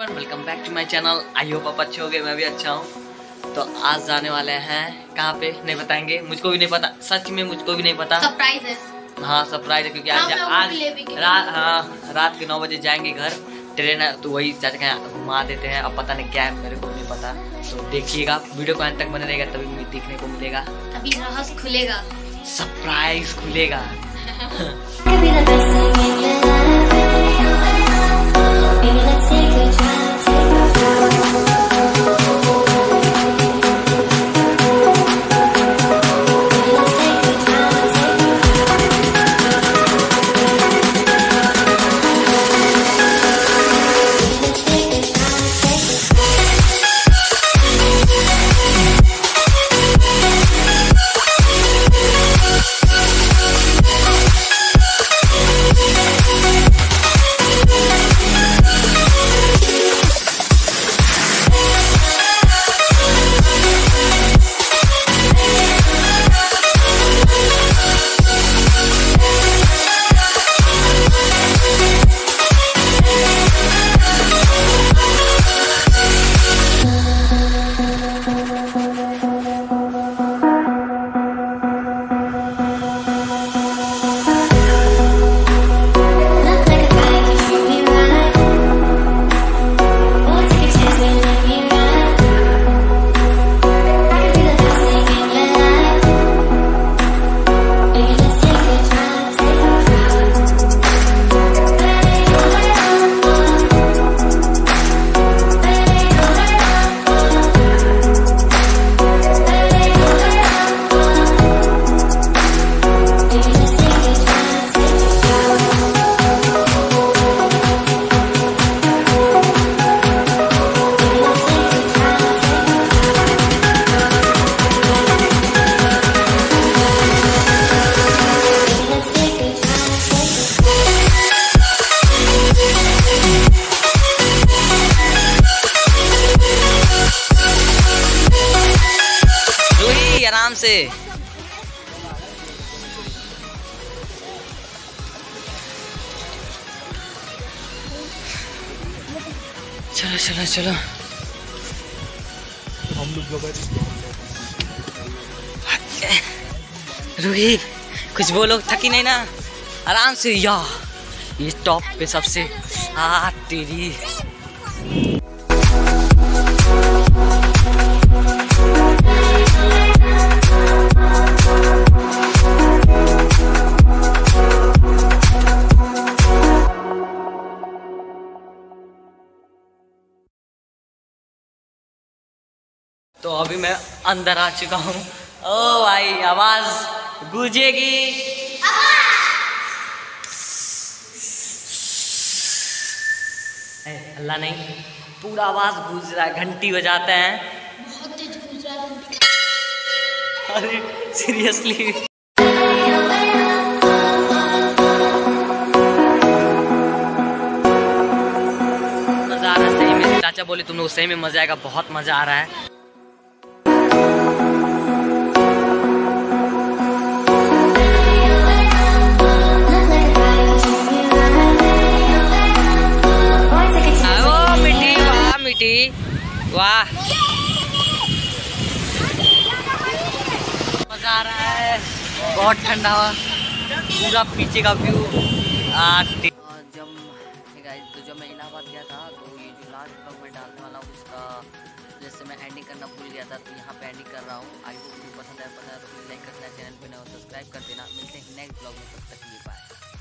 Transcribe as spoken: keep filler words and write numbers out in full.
Welcome back to my channel. I hope आप अच्छे होंगे, मैं भी अच्छा हूँ। तो आज जाने वाले हैं कहाँ पे नहीं बताएंगे, मुझको भी नहीं पता, सच में मुझको भी नहीं पता। सरप्राइज है। हाँ सरप्राइज है, क्योंकि आज आज रात हाँ रात के नौ बजे जाएंगे घर, ट्रेन है तो वही चाचा के यहाँ घुमा देते हैं। अब पता नहीं क्या है, मेरे को नहीं पता। तो देखिएगा वीडियो को अंत तक बने रहेगा, तभी मुझे देखने को मिलेगा, तभी रहस्य खुलेगा, सरप्राइज खुलेगा। आराम से चलो चलो चलो हम लोग रूही कुछ बोलो, थकी नहीं ना? आराम से या ये टॉप पे सबसे आ तेरी तो अभी मैं अंदर आ चुका हूँ। ओ भाई आवाज गूंजेगी। अल्लाह नहीं, पूरा आवाज गूंज रहा है, घंटी बजाते हैं। बहुत तेज गूंज रहा है। अरे सीरियसली मजा आ रहा है सही में। चाचा बोले तुम लोग सही में मजा आएगा, बहुत मजा आ रहा है। वाह मजा आ रहा है, बहुत ठंडा हुआ, पूरा पीछे का व्यू। जब तो जब मैं इलाहाबाद गया था तो ये जो लास्ट ब्लॉग मैं डालने वाला हूँ उसका जैसे मैं एंडिंग करना भूल गया था, तो यहाँ पे एंडिंग कर रहा हूँ। आई होप पसंद आया, पसंद आया तो प्लीज लाइक करना, चैनल पे नया हो सब्सक्राइब कर देना। मिलते हैं नेक्स्ट ब्लॉग में, तब तक के लिए बाय।